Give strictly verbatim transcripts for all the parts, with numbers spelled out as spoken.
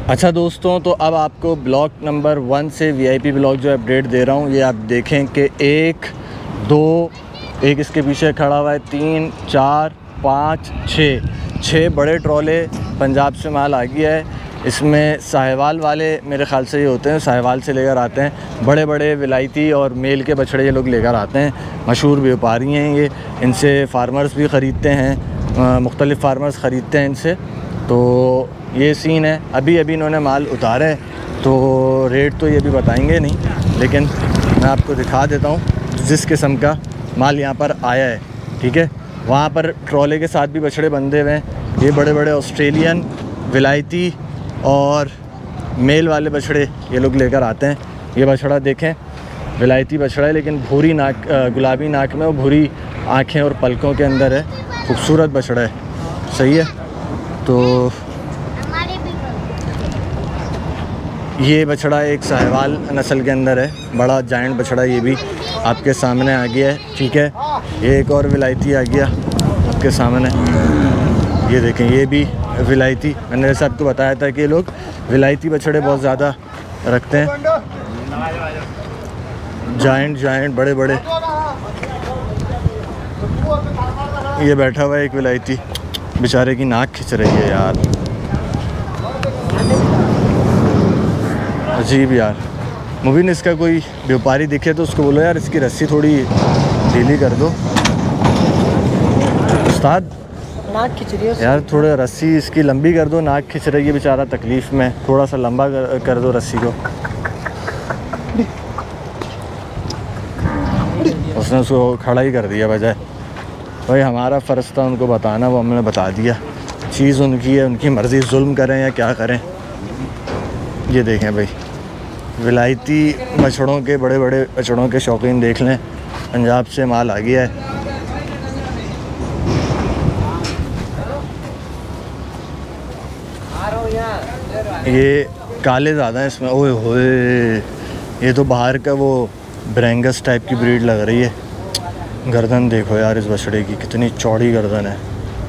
अच्छा दोस्तों, तो अब आपको ब्लॉक नंबर वन से वीआईपी ब्लॉक जो अपडेट दे रहा हूँ। ये आप देखें कि एक दो, एक इसके पीछे खड़ा हुआ है, तीन चार पाँच छः छः बड़े ट्रॉले पंजाब से माल आ गया है। इसमें साहिवाल वाले मेरे ख़्याल से ये होते हैं, साहिवाल से लेकर आते हैं। बड़े बड़े विलायती और मेल के बछड़े ये लोग लेकर आते हैं। मशहूर व्यापारी हैं ये, इनसे फार्मर्स भी ख़रीदते हैं, मुख्तलिफ़ फार्मर्स ख़रीदते हैं इनसे। तो ये सीन है। अभी अभी इन्होंने माल उतारा है, तो रेट तो ये भी बताएंगे नहीं, लेकिन मैं आपको दिखा देता हूँ जिस किस्म का माल यहाँ पर आया है। ठीक है, वहाँ पर ट्रॉले के साथ भी बछड़े बंधे हुए हैं। ये बड़े बड़े ऑस्ट्रेलियन, विलायती और मेल वाले बछड़े ये लोग लेकर आते हैं। ये बछड़ा देखें, विलायती बछड़ा है, लेकिन भूरी नाक, गुलाबी नाक में और भूरी आँखें और पलकों के अंदर है। खूबसूरत बछड़ा है, सही है। तो ये बछड़ा एक साहिवाल नस्ल के अंदर है, बड़ा जायंट बछड़ा, ये भी आपके सामने आ गया है। ठीक है, ये एक और विलायती आ गया आपके सामने, ये देखें, ये भी विलायती। मैंने जैसे आपको बताया था कि ये लोग विलायती बछड़े बहुत ज़्यादा रखते हैं, जायंट जायंट बड़े बड़े। ये बैठा हुआ है एक विलायती, बेचारे की नाक खिंच रही है यार, अजीब यार। मुबीन, इसका कोई व्यापारी दिखे तो उसको बोलो यार इसकी रस्सी थोड़ी ढीली कर दो। उस्ताद, नाक खिंच रही है यार, थोड़ा रस्सी इसकी लंबी कर दो, नाक खिंच रही है बेचारा तकलीफ़ में, थोड़ा सा लंबा कर, कर दो रस्सी को। उसने उसको खड़ा ही कर दिया बजाय। भाई हमारा फ़र्ज़ था उनको बताना, वो हमने बता दिया। चीज़ उनकी है, उनकी मर्ज़ी, जुल्म करें या क्या करें। ये देखें भाई, विलायती बछड़ों के, बड़े बड़े बछड़ों के शौकीन देख लें, पंजाब से माल आ गया है। ये काले ज़्यादा हैं इसमें, ओए होए, ये तो बाहर का वो ब्रेंगस टाइप की ब्रीड लग रही है। गर्दन देखो यार इस बछड़े की, कितनी चौड़ी गर्दन है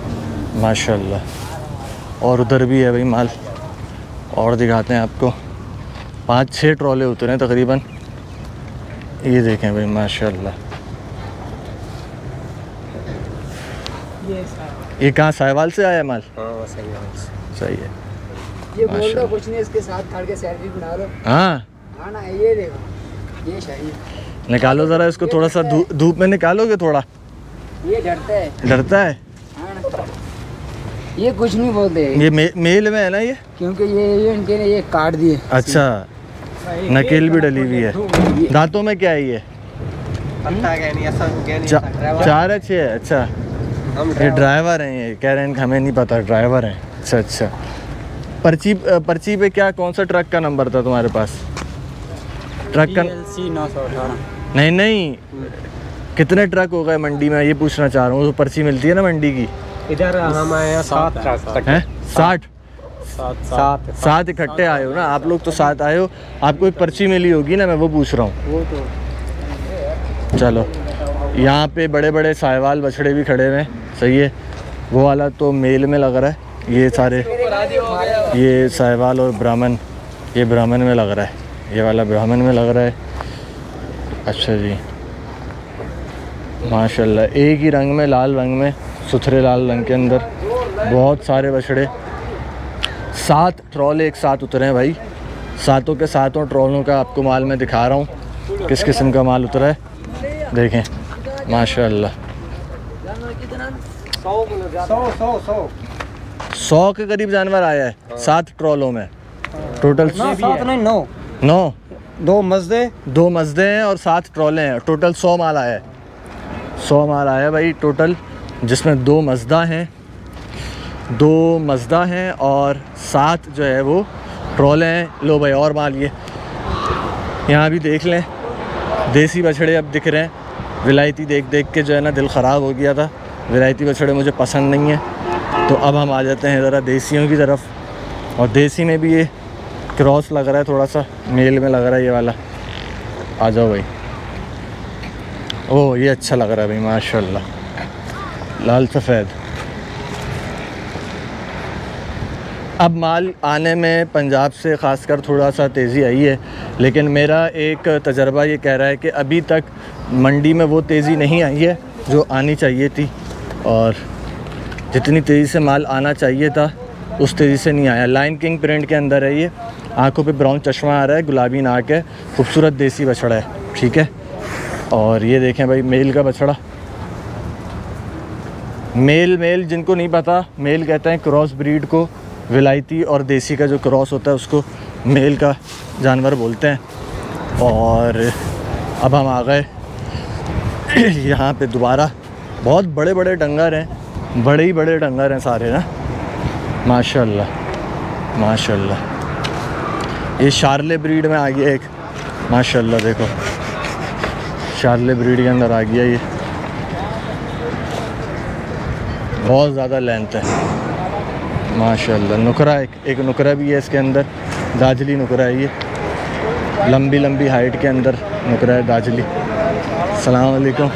माशाल्लाह। और उधर भी है भाई माल, और दिखाते हैं आपको। पाँच छः ट्रॉले उतरे हैं तकरीबन। ये देखें भाई माशाल्लाह, ये कहाँ साहिवाल से आया माल? हाँ, सही है। ये बोल दो कुछ नहीं, इसके साथ खड़ के सेल्फी बना लो। हाँ हाँ ना, ये देखो, ये शाही निकालो ज़रा इसको, थोड़ा सा धूप धूप में निकालोगे थोड़ा। ये डरता है, डरता है? हाँ, ये कुछ नहीं बोलते। ये मे, मेल में है ना ये, क्योंकि ये ये इनके ने ये काट दिए। अच्छा, नकेल भी डली हुई है। दांतों में क्या है ये? चा, चार है, छः है? अच्छा, ये ड्राइवर हैं, ये कह रहे हैं हमें नहीं पता, ड्राइवर हैं। अच्छा अच्छा, पर्ची पर्ची पे क्या, कौन सा ट्रक का नंबर था तुम्हारे पास? ट्रक का नौ सौ अठारह। नहीं नहीं, कितने ट्रक हो गए मंडी में, ये पूछना चाह रहा हूँ। तो पर्ची मिलती है ना मंडी की? इधर हम आए सात ट्रक हैं, साठ सात सात इकट्ठे आए हो ना आप लोग? तो सात आए हो, आपको एक पर्ची मिली होगी ना, मैं वो पूछ रहा हूँ। वो तो चलो, यहाँ पे बड़े बड़े साहिवाल बछड़े भी खड़े हुए हैं, सही है। वो वाला तो मेल में लग रहा है, ये सारे, ये साहिवाल और ब्राह्मण, ये ब्राह्मण में लग रहा है, ये वाला ब्राह्मण में लग रहा है। अच्छा जी, माशाल्लाह, एक ही रंग में, लाल रंग में, सुथरे लाल रंग के अंदर बहुत सारे बछड़े। सात ट्रॉल एक साथ उतरे हैं भाई, सातों के सातों ट्रॉलों का आपको माल मैं दिखा रहा हूँ, किस किस्म का माल उतरा है। देखें माशाल्लाह, सौ के करीब जानवर आया है सात ट्रॉलों में टोटल। नहीं, नौ नौ, दो मजदे दो मजदे हैं और सात ट्रॉले हैं, टोटल सौ माल आया है। सौ माल आया भाई टोटल, जिसमें दो मजदा हैं, दो मजदा हैं और सात जो है वो ट्रॉले हैं। लो भाई, और माल ये यहाँ भी देख लें, देसी बछड़े अब दिख रहे हैं। विलायती देख देख के जो है ना दिल ख़राब हो गया था, विलायती बछड़े मुझे पसंद नहीं है। तो अब हम आ जाते हैं ज़रा देसियों की तरफ, और देसी में भी ये क्रॉस लग रहा है, थोड़ा सा मेल में लग रहा है ये वाला। आ जाओ भाई, ओह ये अच्छा लग रहा है भाई माशाल्लाह, लाल सफ़ेद। अब माल आने में पंजाब से ख़ासकर थोड़ा सा तेज़ी आई है, लेकिन मेरा एक तजर्बा ये कह रहा है कि अभी तक मंडी में वो तेज़ी नहीं आई है जो आनी चाहिए थी, और जितनी तेज़ी से माल आना चाहिए था उस तेज़ी से नहीं आया। लाइन किंग प्रिंट के अंदर है ये, आंखों पे ब्राउन चश्मा आ रहा है, गुलाबी नाक है, खूबसूरत देसी बछड़ा है, ठीक है। और ये देखें भाई मेल का बछड़ा, मेल मेल जिनको नहीं पता, मेल कहते हैं क्रॉस ब्रीड को, विलायती और देसी का जो क्रॉस होता है उसको मेल का जानवर बोलते हैं। और अब हम आ गए यहाँ पे दोबारा, बहुत बड़े बड़े डंगर हैं, बड़े ही बड़े डंगर हैं सारे ना, माशाल्लाह माशाल्लाह। ये शार्ले ब्रीड में आ गया एक, माशाल्लाह देखो शार्ले ब्रीड के अंदर आ गया ये, बहुत ज़्यादा लेंथ है माशाल्लाह। नुकरा एक एक नुकरा भी है इसके अंदर, दाजली नुकरा है ये, लंबी लंबी हाइट के अंदर नुकरा है दाजली। अस्सलाम वालेकुम,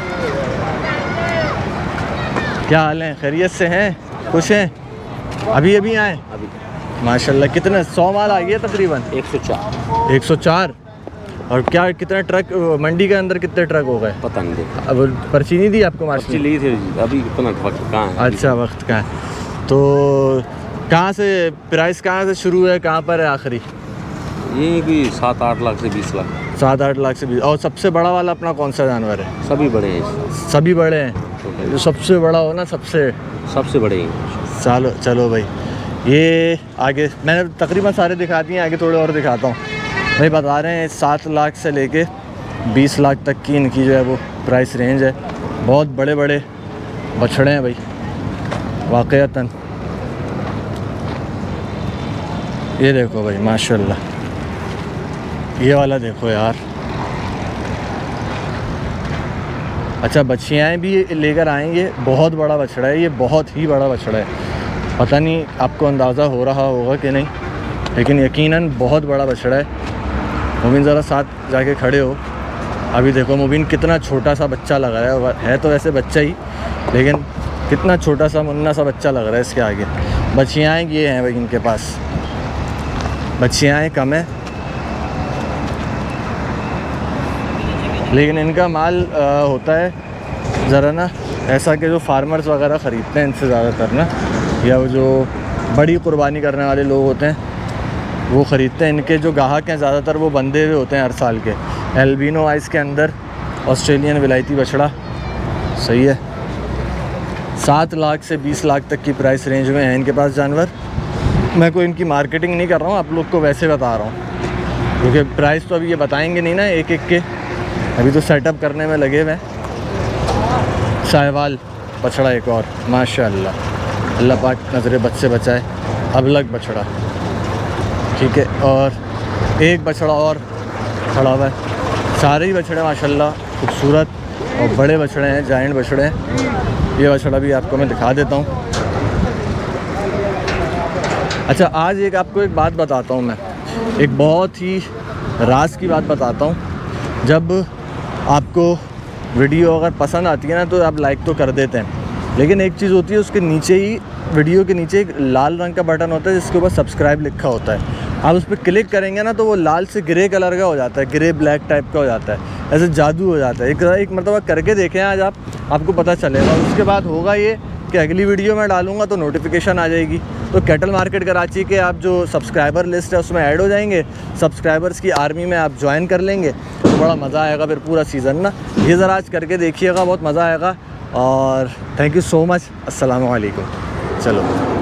क्या हाल है, खैरियत से हैं, खुश हैं? अभी अभी आए अभी माशाल्लाह। कितने सौ माल आ गया तकरीबन? एक सौ चार। एक सौ चार। और क्या कितने ट्रक मंडी के अंदर कितने ट्रक हो गए? पता नहीं देखा, अब पर्ची नहीं दी आपको? पर्ची ली थी अभी, इतना वक्त कहाँ है? अच्छा वक्त कहाँ है। तो कहाँ से प्राइस कहाँ से शुरू है, कहाँ पर है आखिरी? ये भी सात आठ लाख से बीस लाख। सात आठ लाख से बीस। और सबसे बड़ा वाला अपना कौन सा जानवर है? सभी बड़े हैं, सभी बड़े हैं, जो सबसे बड़ा हो ना, सबसे सबसे बड़े हैं। चलो चलो भाई, ये आगे मैंने तकरीबन सारे दिखा दिए, आगे थोड़े और दिखाता हूँ भाई। बता रहे हैं सात लाख से लेके बीस लाख तक की इनकी जो है वो प्राइस रेंज है। बहुत बड़े बड़े बछड़े हैं भाई वाक़ईतन। ये देखो भाई माशाल्लाह, ये वाला देखो यार। अच्छा बच्चियाँ भी लेकर आएंगे, बहुत बड़ा बछड़ा है ये, बहुत ही बड़ा बछड़ा है। पता नहीं आपको अंदाज़ा हो रहा होगा कि नहीं, लेकिन यकीनन बहुत बड़ा बछड़ा है। मुबीन ज़रा साथ जाके खड़े हो। अभी देखो मुबीन कितना छोटा सा बच्चा लग रहा है, है तो वैसे बच्चा ही, लेकिन कितना छोटा सा मुन्ना सा बच्चा लग रहा है इसके आगे। बच्चियाँ ये हैं भाई इनके पास, बच्चियाँ कम है, लेकिन इनका माल आ, होता है ज़रा ना ऐसा कि जो फार्मर्स वगैरह ख़रीदते हैं इनसे ज़्यादातर ना, या वो जो बड़ी कुर्बानी करने वाले लोग होते हैं वो ख़रीदते हैं। इनके जो ग्राहक हैं ज़्यादातर वो बंधे हुए होते हैं हर साल के। एल्बिनो आइस के अंदर ऑस्ट्रेलियन विलायती बछड़ा, सही है। सात लाख से बीस लाख तक की प्राइस रेंज में है इनके पास जानवर। मैं कोई इनकी मार्केटिंग नहीं कर रहा हूँ, आप लोग को वैसे बता रहा हूँ, क्योंकि प्राइस तो अभी ये बताएंगे नहीं ना एक एक के, अभी तो सेटअप करने में लगे हुए हैं। साहिवाल बछड़ा एक और माशाल्लाह, अल्लाह पाक नज़रे बद से बचाए, अबलग बछड़ा, ठीक है। और एक बछड़ा और खड़ा हुआ है, सारे ही बछड़े माशाल्लाह खूबसूरत और बड़े बछड़े हैं, जायंट बछड़े हैं। ये बछड़ा भी आपको मैं दिखा देता हूँ। अच्छा आज एक आपको एक बात बताता हूँ मैं, एक बहुत ही राज की बात बताता हूँ। जब आपको वीडियो अगर पसंद आती है ना तो आप लाइक तो कर देते हैं, लेकिन एक चीज़ होती है उसके नीचे ही, वीडियो के नीचे एक लाल रंग का बटन होता है जिसके ऊपर सब्सक्राइब लिखा होता है। आप उस पर क्लिक करेंगे ना तो वो लाल से ग्रे कलर का हो जाता है, ग्रे ब्लैक टाइप का हो जाता है, ऐसे जादू हो जाता है। एक एक मतलब करके देखें आज आप, आपको पता चलेगा। उसके बाद होगा ये कि अगली वीडियो में डालूंगा तो नोटिफिकेशन आ जाएगी, तो कैटल मार्केट कराची के आप जो सब्सक्राइबर लिस्ट है उसमें ऐड हो जाएंगे, सब्सक्राइबर्स की आर्मी में आप ज्वाइन कर लेंगे तो बड़ा मज़ा आएगा फिर पूरा सीज़न ना। ये ज़रा आज करके देखिएगा, बहुत मज़ा आएगा। और थैंक यू सो मच, अस्सलाम वालेकुम। चलो।